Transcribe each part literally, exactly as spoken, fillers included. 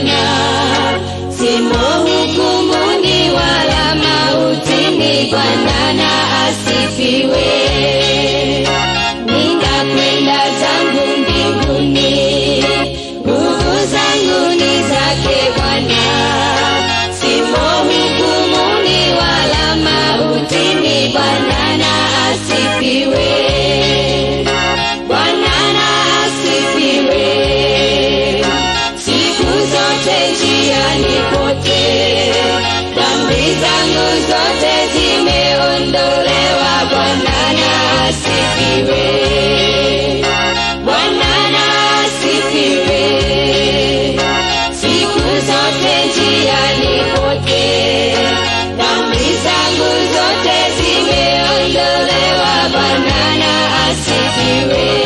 Bwana, simo hukumuni wala mautini. Bwana na asifiwe. Ninakwenda zangu mbinguni, nguvu zangu ni zake Bwana, simo hukumuni wala mautini. Bwana na asifiwe. Bwana na asifiwe. Siku zote njiani pote, dhambi zangu zote zimeondolewa. Bwana na asifiwe. Bwana na asifiwe. Siku zote njiani pote, dhambi zangu zote zimeondolewa. Bwana na asifiwe.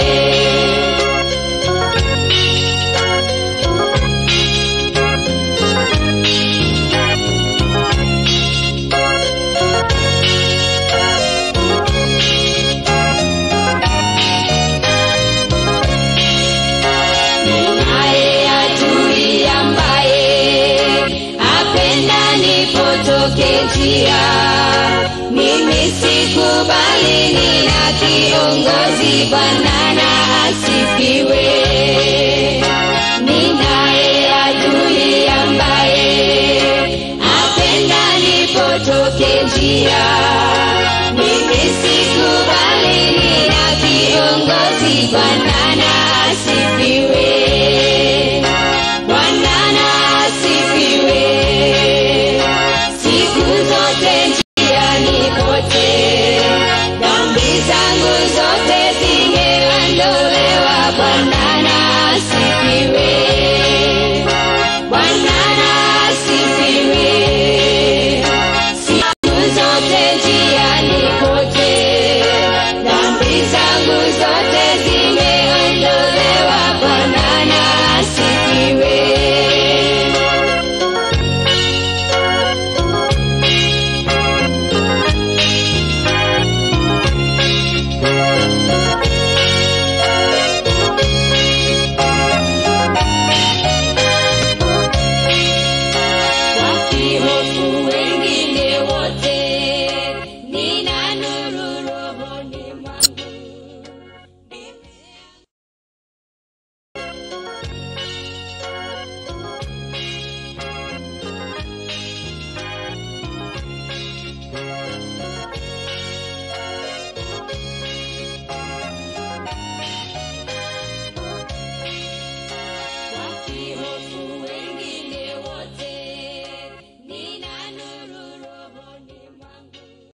Njia mimi sikubali, nina kiongozi. Bwana na asifiwe. Ninaye adui ambaye apenda nipotoke njia, mimi sikubali, nina kiongozi. Bwana